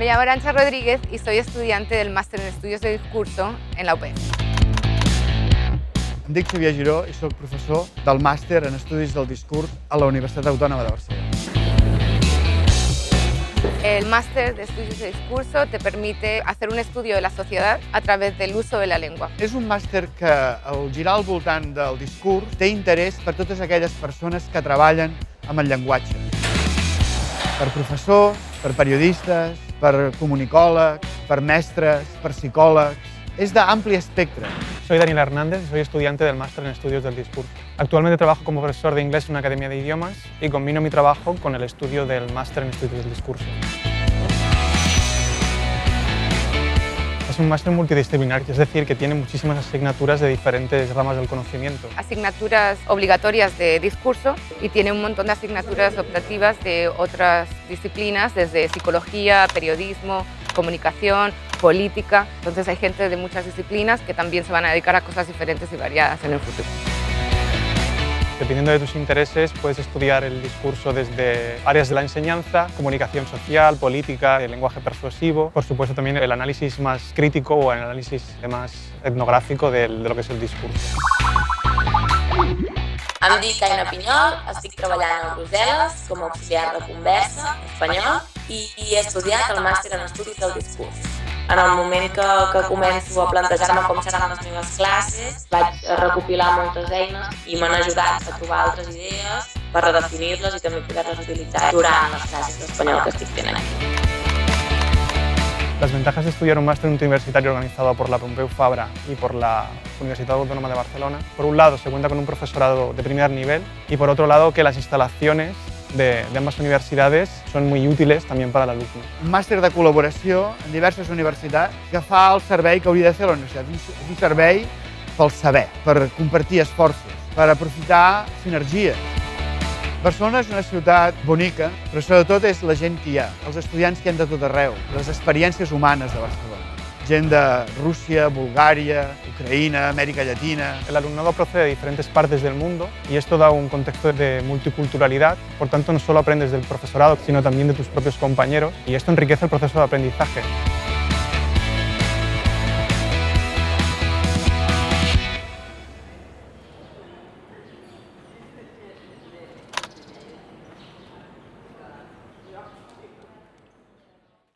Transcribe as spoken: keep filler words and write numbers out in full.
Me llamo Arantxa Rodríguez y soy estudiante del Máster en Estudios de Discurso en la U P F. Em dic Xavier Giró i soc professor del Màster en Estudis del Discurs a la Universitat Autònoma de Barcelona. El Máster de Estudios de Discurso te permite hacer un estudio de la sociedad a través del uso de la lengua. És un màster que, al girar al voltant del discurs, té interès per totes aquelles persones que treballen amb el llenguatge. Per professors, per periodistes, per comunicòlegs, per mestres, per psicòlegs. Es de amplio espectro. Soy Daniel Hernández y soy estudiante del Máster en Estudios del Discurso. Actualmente trabajo como profesor de inglés en una academia de idiomas y combino mi trabajo con el estudio del Máster en Estudios del Discurso. Es un máster multidisciplinar, es decir, que tiene muchísimas asignaturas de diferentes ramas del conocimiento. Asignaturas obligatorias de discurso y tiene un montón de asignaturas optativas de otras disciplinas, desde psicología, periodismo, comunicación, política. Entonces hay gente de muchas disciplinas que también se van a dedicar a cosas diferentes y variadas en el futuro. Dependiendo de tus intereses, puedes estudiar el discurso desde áreas de la enseñanza, comunicación social, política, el lenguaje persuasivo, por supuesto también el análisis más crítico o el análisis más etnográfico de, de lo que és el discurs. Em dic Aina Pinyol, estic treballant a Brussel·les com a auxiliar de conversa espanyol i he estudiat el màster en Estudis del Discurs. En el moment que, que començo a plantejar-me com seran les meves classes, vaig recopilar moltes eines i m'han ajudat a trobar altres idees per redefinir-les i també poder-les utilitzar durant les classes d'espanyol que estic fent aquí. Las ventajas de estudiar un máster universitario organizado por la Pompeu Fabra y por la Universidad Autónoma de Barcelona, por un lado se cuenta con un profesorado de primer nivel y por otro lado que las instalaciones de, de ambas universidades son muy útiles también para l'alumne. Un màster de col·laboració en diverses universitats que fa el servei que hauria de fer la universitat. És un servei pel saber, per compartir esforços, per aprofitar sinergies. Barcelona és una ciutat bonica, però sobretot és la gent que hi ha, els estudiants que hi ha de tot arreu, les experiències humanes de Barcelona. Gent de Rússia, Bulgària, Ucraïna, Amèrica Llatina. El alumnado procede de diferentes partes del mundo y esto da un contexto de multiculturalidad, por tanto no solo aprendes del profesorado, sino también de tus propios compañeros y esto enriquece el proceso de aprendizaje.